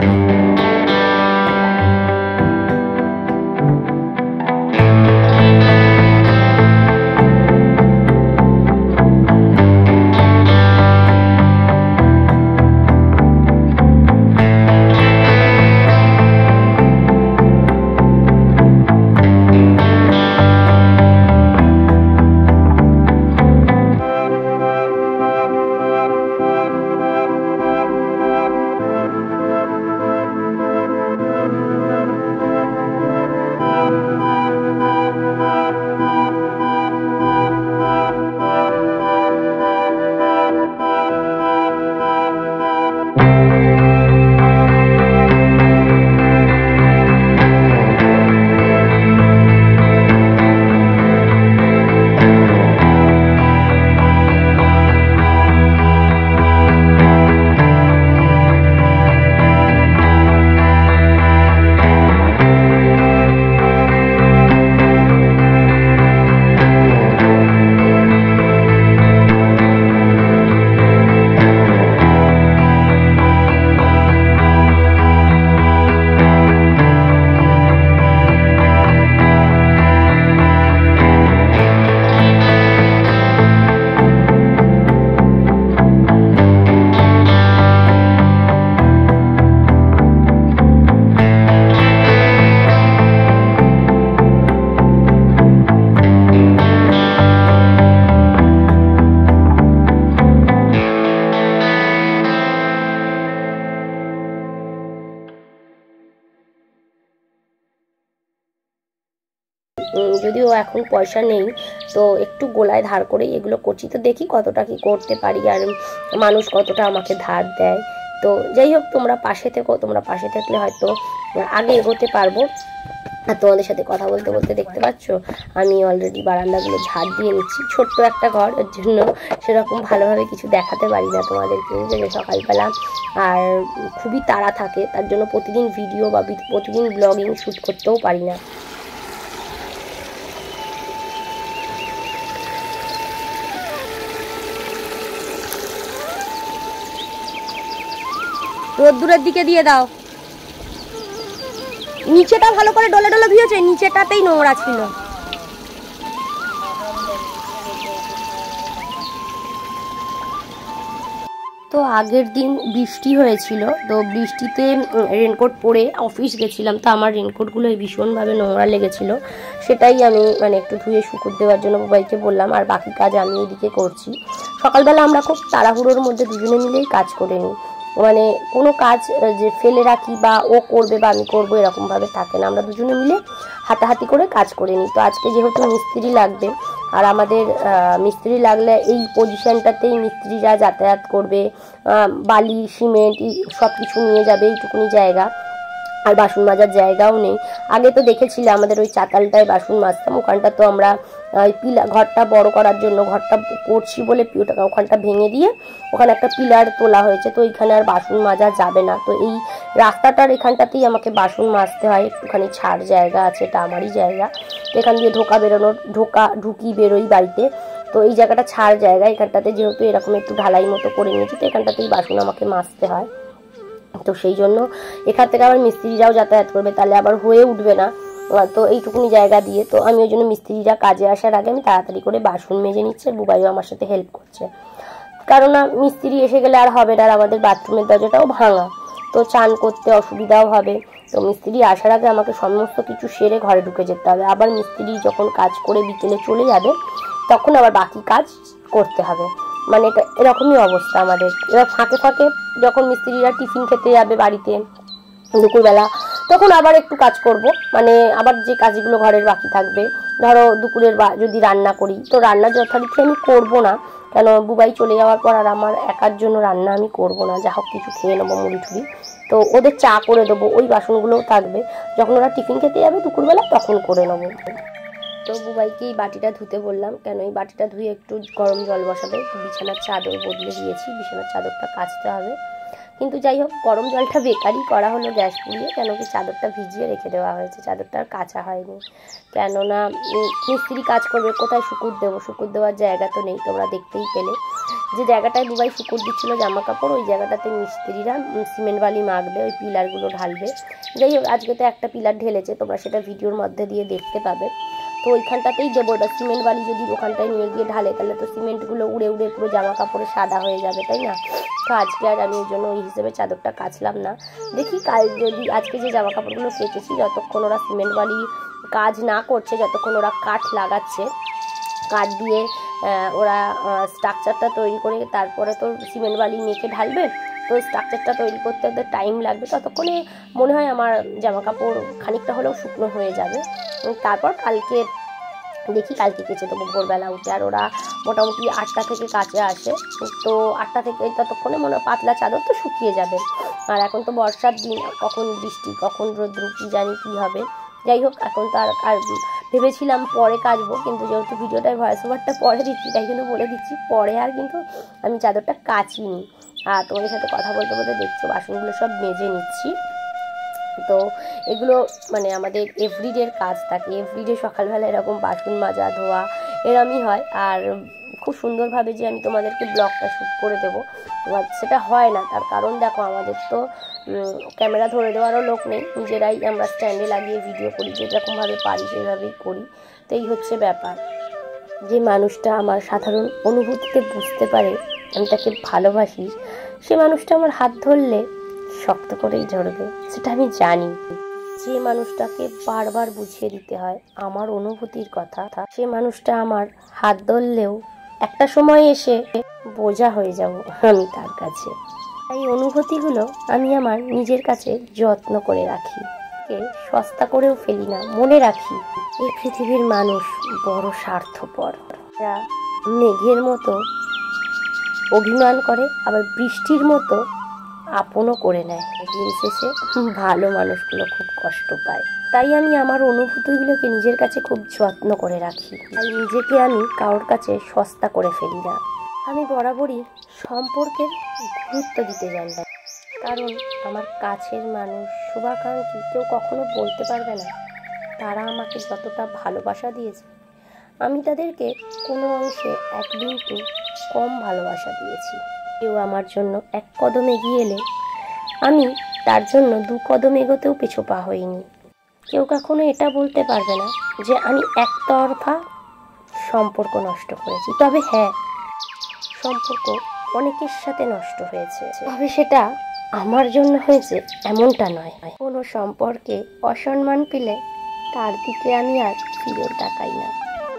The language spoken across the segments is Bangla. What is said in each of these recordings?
যদিও এখন পয়সা নেই, তো একটু গোলায় ধার করে এগুলো করছি। তো দেখি কতটা কি করতে পারি আর মানুষ কতটা আমাকে ধার দেয়। তো যাই হোক, তোমরা পাশে থেকো, তোমরা পাশে থাকলে হয়তো আগে এগোতে পারবো। আর তোমাদের সাথে কথা বলতে বলতে দেখতে পাচ্ছ আমি অলরেডি বারান্দাগুলো ঝাড় দিয়ে নিচ্ছি। ছোট্ট একটা ঘর, এর জন্য সেরকম ভালোভাবে কিছু দেখাতে পারি না তোমাদেরকে, যে সকালবেলা আর খুবই তাড়া থাকে, তার জন্য প্রতিদিন ভিডিও বা প্রতিদিন ব্লগিং শ্যুট করতেও পারি না। রোদ্দুরের দিকে দিয়ে দাও। নিচেটা ভালো করে ডলে ডলে ধুয়েছে, নিচেটাতেই নোংরা ছিল। তো আগের দিন বৃষ্টি হয়েছিল, তো বৃষ্টিতে রেনকোট পরে অফিস গেছিলাম। তো আমার রেনকোটগুলো ভীষণভাবে নোংরা লেগেছিল, সেটাই আমি একটু ধুয়ে শুকুর দেওয়ার জন্য মোবাইলকে বললাম। আর বাকি কাজ আমি এদিকে করছি। সকালবেলা আমরা খুব তাড়াহুড়োর মধ্যে দুজনে মিলেই কাজ করে নিই, কোনো কাজ যে ফেলে রাখি বা ও করবে বা আমি করবো এরকমভাবে থাকে না, আমরা দুজনে মিলে হাতাহাতি করে কাজ করে নিই। তো আজকে যেহেতু মিস্ত্রি লাগবে, আর আমাদের মিস্ত্রি লাগলে এই পজিশনটাতেই মিস্ত্রিরা যাতায়াত করবে, বালি সিমেন্ট সব কিছু নিয়ে যাবে এইটুকুনি জায়গা, আর বাসন মাজার জায়গাও নেই। আগে তো দেখেছিলে আমাদের ওই চাতালটায় বাসন মাজতাম, ওখানটা তো আমরা ঘরটা বড় করার জন্য, ঘরটা করছি বলে ওখানটা ভেঙে দিয়ে ওখানে একটা পিলার তোলা হয়েছে। তো এইখানে আর বাসন মাজা যাবে না, তো এই রাস্তাটার এখানটাতেই আমাকে বাসন মাজতে হয়। একটুখানি ছাড় জায়গা আছে, এটা আমারই জায়গা, এখান দিয়ে ঢুকি বেরোই বাড়িতে। তো এই জায়গাটা ছাড় জায়গা, এখানটাতে যেহেতু এরকম একটু ঢালাই মতো করে নিয়েছি, তো এখানটাতেই বাসন আমাকে মাজতে হয়। তো সেই জন্য এখান থেকে আবার মিস্ত্রিরাও যাতায়াত করবে, তাহলে আবার হয়ে উঠবে না। তো এইটুকুনি জায়গা দিয়ে, তো আমি ওই জন্য মিস্ত্রিরা কাজে আসার আগে আমি তাড়াতাড়ি করে বাসন মেজে নিচ্ছে। বুবাইও আমার সাথে হেল্প করছে, কারণ মিস্ত্রি এসে গেলে আর হবে না। আর আমাদের বাথরুমের দরজাটাও ভাঙা, তো চান করতে অসুবিধাও হবে। তো মিস্ত্রি আসার আগে আমাকে সমস্ত কিছু সেরে ঘরে ঢুকে যেতে হবে। আবার মিস্ত্রি যখন কাজ করে বিকেলে চলে যাবে, তখন আবার বাকি কাজ করতে হবে। এটা এরকমই অবস্থা আমাদের। এবার ফাঁকে ফাঁকে যখন মিস্ত্রিরা টিফিন খেতে যাবে বাড়িতে দুপুরবেলা, তখন আবার একটু কাজ করব, আবার যে কাজগুলো ঘরের বাকি থাকবে। ধরো দুপুরের যদি রান্না করি, তো রান্না যথারীতি আমি করব না, কেন বুবাই চলে যাওয়ার পর আর আমার একার জন্য রান্না আমি করব না, যা হোক কিছু খেয়ে নেবো মুড়ি টুড়ি। তো ওদের চা করে দেবো, ওই বাসনগুলোও থাকবে, যখন ওরা টিফিন খেতে যাবে দুপুরবেলা তখন করে নেবো। তো বুবাইকে এই বাটিটা ধুতে বললাম, কেন এই বাটিটা ধুয়ে একটু গরম জল বসাবে। একটু বিছানার চাদর বদলে দিয়েছি, বিছানার চাদরটা কাচতে হবে। কিন্তু যাই হোক, গরম জলটা বেকারই করা হলো গ্যাস পুড়িয়ে, কেন কি চাদরটা ভিজিয়ে রেখে দেওয়া হয়েছে, চাদরটা আর কাচা হয়নি। কেননা মিস্ত্রি কাজ করবে, কোথায় শুকুর দেবো, শুকুর দেওয়ার জায়গা তো নেই, তোমরা দেখতেই পেলে। যে জায়গাটায় দুবাই শুকর দিচ্ছিল জামা কাপড়, ওই জায়গাটাতে মিস্ত্রিরা সিমেন্ট বালি মাখবে, ওই পিলারগুলো ঢালবে। যাই হোক, আজকে তো একটা পিলার ঢেলেছে, তোমরা সেটা ভিডিওর মধ্যে দিয়ে দেখতে পাবে। তো ওইখানটাতেই দেবো। এবার সিমেন্ট বালি যদি ওখানটায় নিয়ে গিয়ে ঢালে তাহলে তো সিমেন্টগুলো উড়ে উড়ে পুরো জামা কাপড়ে সাদা হয়ে যাবে, তাই না? তো আজকে আর আমি ওই জন্য ওই হিসেবে চাদরটা কাচলাম না। দেখি কাল যদি আজকে যে জামা কাপড়গুলো কেচেছি, যতক্ষণ ওরা সিমেন্ট বালি কাজ না করছে, যতক্ষণ ওরা কাঠ লাগাচ্ছে, কাঠ দিয়ে ওরা স্ট্রাকচারটা তৈরি করে তারপরে তো সিমেন্ট বালি মেখে ঢালবে। তো স্ট্রাকচারটা তৈরি করতে ওদের টাইম লাগবে, ততক্ষণে মনে হয় আমার জামা কাপড় খানিকটা হলেও শুকনো হয়ে যাবে। তারপর কালকে দেখি, কালকে কেচে দেবো ভোরবেলা উঠে। আর ওরা মোটামুটি 8টা থেকে কাছে আসে, তো 8টা থেকে ততক্ষণে মনে পাতলা চাদর তো শুকিয়ে যাবে। আর এখন তো বর্ষার দিন, কখন বৃষ্টি কখন রোদ্র কী জানি কী হবে। যাই হোক, এখন তো আর ভেবেছিলাম পরে কাচবো, কিন্তু যেহেতু ভিডিওটায় ভয়েস ওভারটা পরে দিচ্ছি তাই জন্য বলে দিচ্ছি পরে আর কিন্তু আমি চাদরটা কাচিনি। আর তোমাদের সাথে কথা বলতে বলতে দেখছো বাসনগুলো সব মেজে নিচ্ছি। তো এগুলো মানে আমাদের এভরিডের কাজ থাকে, এভরিডে সকালবেলা এরকম বাসন মাজা ধোয়া এরমই হয়। আর খুব সুন্দরভাবে যে আমি তোমাদেরকে ব্লগটা শ্যুট করে দেবো সেটা হয় না, তার কারণ দেখো আমাদের তো ক্যামেরা ধরে দেওয়ারও লোক নেই, নিজেরাই আমরা স্ট্যান্ডে লাগিয়ে ভিডিও করি, যেরকমভাবে পারি সেইভাবেই করি। তো এই হচ্ছে ব্যাপার। যে মানুষটা আমার সাধারণ অনুভূতিতে বুঝতে পারে আমি তাকে ভালোবাসি, সে মানুষটা আমার হাত ধরলে শক্ত করেই ধরবে, সেটা আমি জানি। যে মানুষটাকে বারবার বুঝিয়ে দিতে হয় আমার অনুভূতির কথা, সে মানুষটা আমার হাত ধরলেও একটা সময় এসে বোঝা হয়ে যাব আমি তার কাছে। এই অনুভূতিগুলো আমি আমার নিজের কাছে যত্ন করে রাখি, সস্তা করেও ফেলি না, মনে রাখি। এই পৃথিবীর মানুষ বড় স্বার্থপর, এরা মেঘের মতো অভিমান করে, আবার বৃষ্টির মতো আপনও করে নেয়। দিন শেষে ভালো মানুষগুলো খুব কষ্ট পায়। তাই আমি আমার অনুভূতিগুলোকে নিজের কাছে খুব যত্ন করে রাখি। তাই নিজেকে আমি কারোর কাছে সস্তা করে ফেলি না। আমি বরাবরই সম্পর্কের গুরুত্ব দিতে জানি, কারণ আমার কাছের মানুষ, শুভাকাঙ্ক্ষী কেউ কখনো বলতে পারবে না তারা আমাকে যতটা ভালোবাসা দিয়েছে আমি তাদেরকে কোনো অংশে এক বিন্দু কম ভালোবাসা দিয়েছি। কেউ আমার জন্য এক কদম এগিয়ে এলে আমি তার জন্য 2 কদম এগোতেও পিছু পা হইনি। কেউ কখনো এটা বলতে পারবে না যে আমি একতরফা সম্পর্ক নষ্ট করেছি। তবে হ্যাঁ, সম্পর্ক অনেকের সাথে নষ্ট হয়েছে, তবে সেটা আমার জন্য হয়েছে এমনটা নয়। কোনো সম্পর্কে অসম্মান পেলে তার দিকে আমি আর ফিরেও তাকাই না।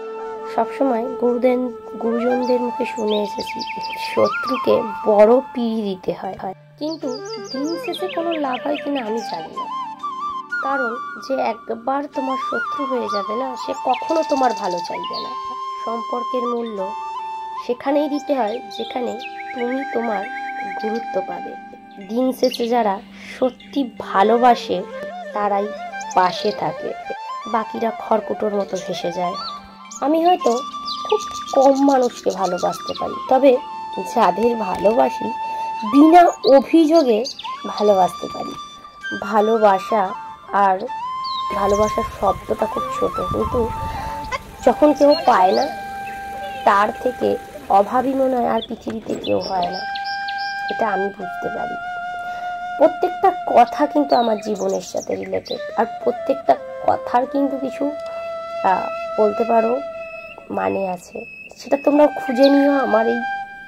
সবসময় গুরুজনদের মুখে শুনে এসেছি শত্রুকে বড় পিড়ি দিতে হয়, কিন্তু দিন শেষে কোনো লাভ হয় কিনা আমি জানি না। কারণ যে একবার তোমার শত্রু হয়ে যাবে না, সে কখনো তোমার ভালো চাইবে না। সম্পর্কের মূল্য সেখানেই দিতে হয় যেখানে তুমি তোমার গুরুত্ব পাবে। দিন শেষে যারা সত্যি ভালোবাসে তারাই পাশে থাকে, বাকিরা খড়কুটোর মতো ভেসে যায়। আমি হয়তো খুব কম মানুষকে ভালোবাসতে পারি, তবে যাদের ভালোবাসি বিনা অভিযোগে ভালোবাসতে পারি। ভালোবাসা আর ভালোবাসার শব্দটা খুব ছোট, কিন্তু যখন কেউ পায় না তার থেকে অভাবী মনে হয় আর পৃথিবীতে কেউ হয় না, এটা আমি বুঝতে পারি। প্রত্যেকটা কথা কিন্তু আমার জীবনের সাথে রিলেটেড, আর প্রত্যেকটা কথার কিন্তু কিছু বলতে পারো মানে আছে, সেটা তোমরা খুঁজে নিও আমার এই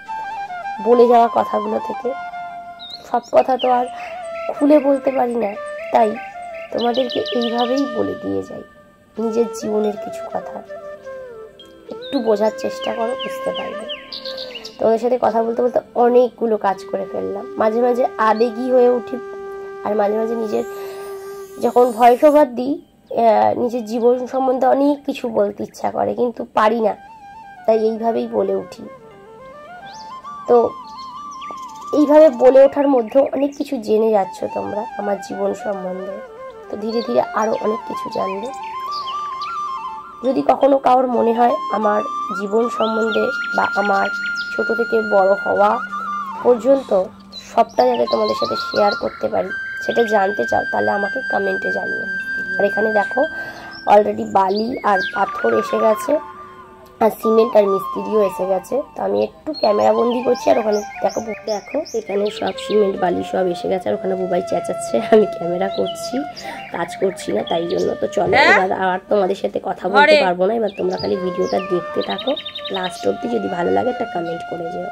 বলে যাওয়া কথাগুলো থেকে। সব কথা তো আর খুলে বলতে পারি না, তাই তোমাদেরকে এইভাবেই বলে দিয়ে যাই নিজের জীবনের কিছু কথা। একটু বোঝার চেষ্টা করো, বুঝতে পারবে। তোমাদের সাথে কথা বলতে বলতে অনেকগুলো কাজ করে ফেললাম, মাঝে মাঝে আবেগী হয়ে উঠি, আর মাঝে মাঝে নিজের যখন ভয়েস ওভার দিই নিজের জীবন সম্বন্ধে অনেক কিছু বলতে ইচ্ছা করে, কিন্তু পারি না, তাই এইভাবেই বলে উঠি। তো এইভাবে বলে ওঠার মধ্যেও অনেক কিছু জেনে যাচ্ছ তোমরা আমার জীবন সম্বন্ধে, তো ধীরে ধীরে আরও অনেক কিছু জানবে। যদি কখনো কারোর মনে হয় আমার জীবন সম্বন্ধে বা আমার ছোট থেকে বড় হওয়া পর্যন্ত সবটা যাতে তোমাদের সাথে শেয়ার করতে পারি, সেটা জানতে চাও, তাহলে আমাকে কমেন্টে জানিও। আর এখানে দেখো অলরেডি বালি আর পাথর এসে গেছে, আর সিমেন্ট আর মিস্ত্রিও এসে গেছে। তো আমি একটু ক্যামেরা বন্দি করছি, আর ওখানে দেখো এখানে সব সিমেন্ট বালি সব এসে গেছে, আর ওখানে বুবাই চেঁচাচ্ছে আমি ক্যামেরা করছি, কাজ করছি না তাই জন্য। তো চলো এবার আর তোমাদের সাথে কথা বলতে পারবো না, এবার তোমরা খালি ভিডিওটা দেখতে থাকো লাস্ট অবধি। যদি ভালো লাগে একটা কমেন্ট করে যেও।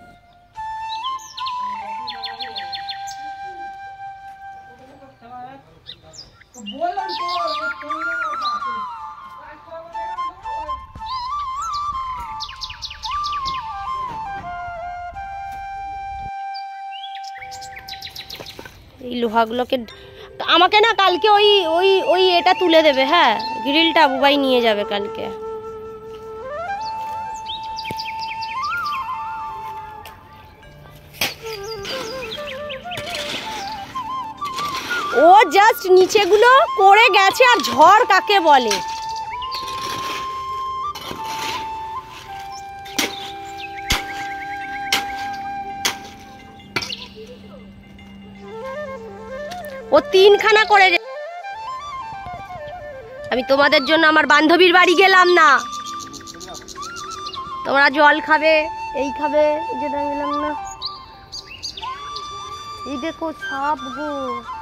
এই লোহাগুলোকে আমাকে না কালকে ওই ওই ওই এটা তুলে দেবে, হ্যাঁ গ্রিলটা বুবাই নিয়ে যাবে কালকে। ও জাস্ট নিচেগুলো করে গেছে, আর ঝড় কাকে বলে। ও 3খানা করে। আমি তোমাদের জন্য আমার বান্ধবীর বাড়ি গেলাম না, তোমরা জল খাবে এই খাবে, এই যে গেলাম না। এই দেখো সাপ গো।